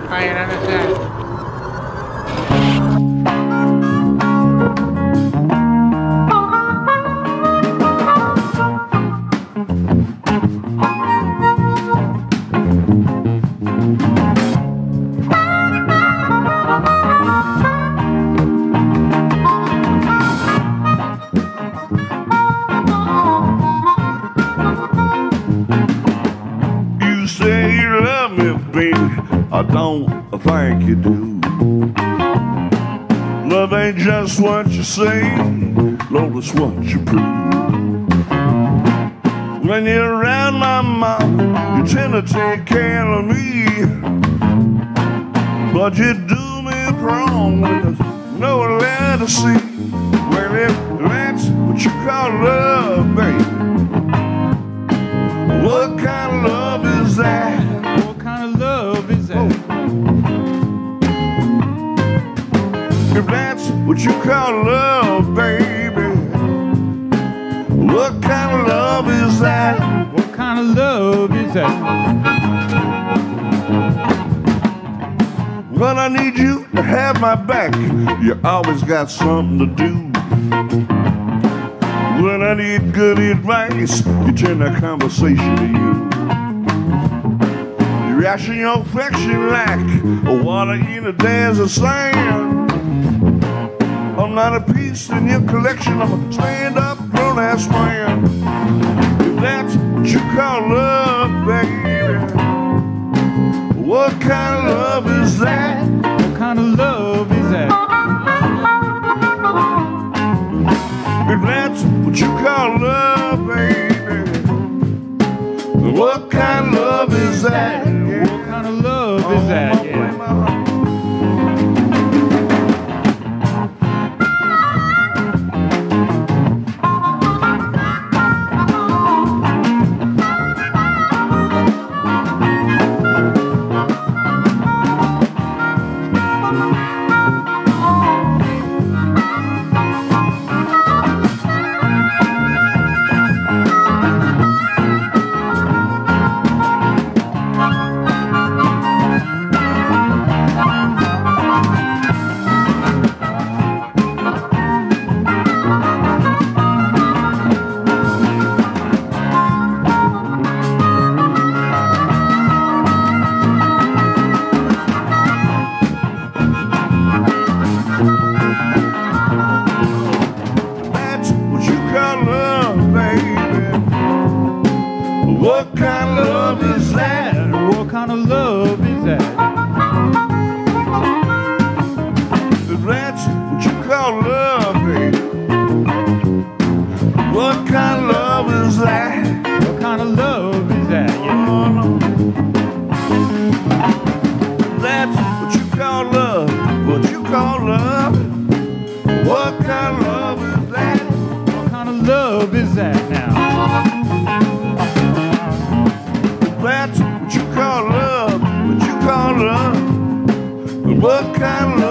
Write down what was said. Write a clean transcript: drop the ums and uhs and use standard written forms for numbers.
I ain't understand. You say you love me, baby, I don't think you do. Love ain't just what you say, Lord, it's what you prove. When you're around my mama, you tend to take care of me, but you do me wrong when there's nowhere to see. Well, if that's what you call love, baby, what kind of love is that? What kind of love is that? If that's what you call love, baby, what kind of love is that? What kind of love is that? When I need you to have my back, you always got something to do. When I need good advice, you turn the conversation to you. You ration your affection like water in a desert sand. I'm not a piece in your collection, I'm a stand-up grown-ass man. If that's what you call love, baby, what kind of love is that? What kind of love is that? If that's what you call love, baby, what kind of love is that? What kind of love is that? Yeah. What kind of love is that? What kind of love is that? If that's what you call love, baby, what kind of love is that? What kind of love is that? Yeah. That's what you call love. What you call love? What kind of love is that? What kind of love is that now? That's what you call love. What you call love? What kind of love?